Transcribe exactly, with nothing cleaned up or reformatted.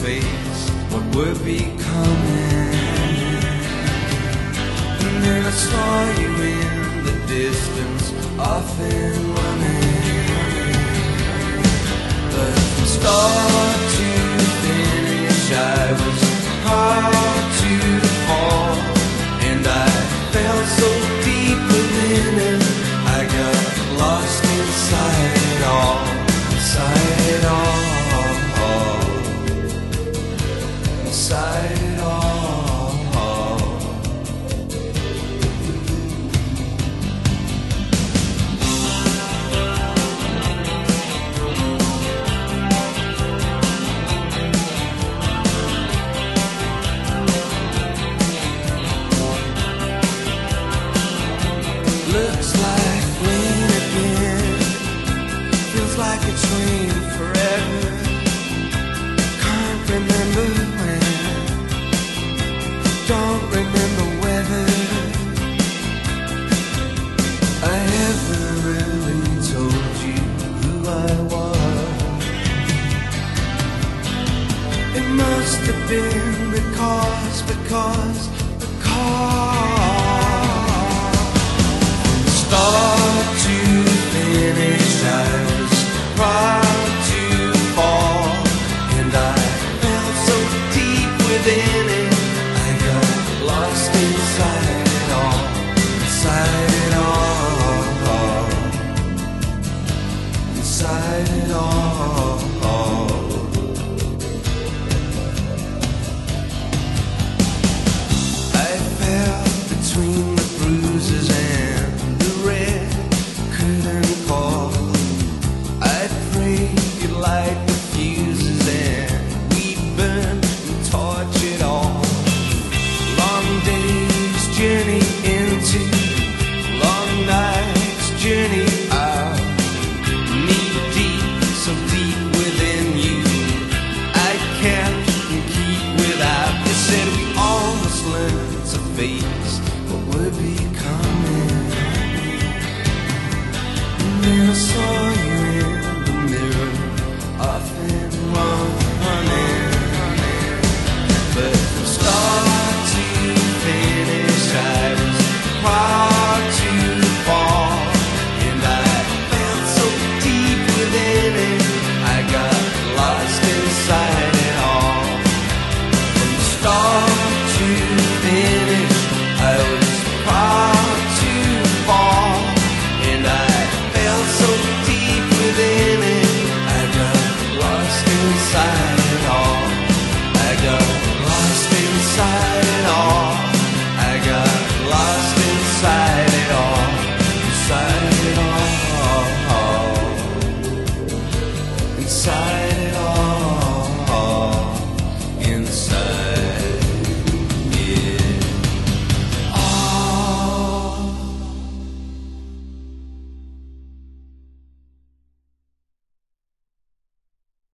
face what we're becoming. And then I saw you in the distance, off and running. But from start to finish, I was hard to fall, and I felt so deep within it, I got lost inside it all, inside it all, inside it all. Looks like rain again, feels like it's raining forever. Can't remember when, don't remember whether I ever really told you who I was. It must have been because, because, because start to finish, I was proud.